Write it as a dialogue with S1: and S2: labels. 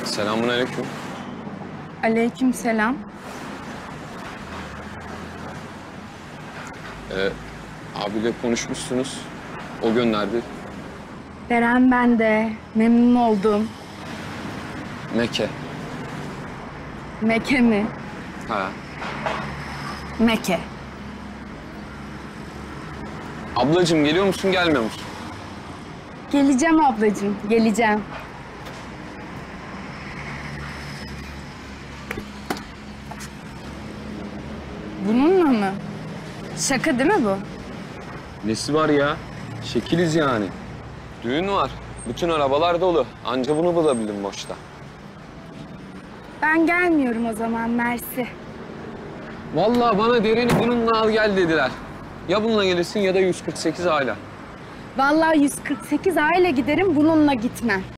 S1: Selamünaleyküm.
S2: Aleykümselam.
S1: Abiyle konuşmuşsunuz. O gönderdi.
S2: Beren ben de. Memnun oldum.
S1: Mekke.
S2: Meke mi?
S1: Ha.
S2: Meke.
S1: Ablacığım geliyor musun, gelmiyor musun?
S2: Geleceğim ablacığım, geleceğim. Bununla mı? Şaka değil mi bu?
S1: Nesi var ya? Şekiliz yani. Düğün var. Bütün arabalar dolu. Anca bunu bulabildim boşta.
S2: Ben gelmiyorum o zaman, mersi.
S1: Vallahi bana Deren'i bununla al gel dediler. Ya bununla gelirsin ya da 148 hala.
S2: Vallahi 148 aile giderim, bununla gitmem.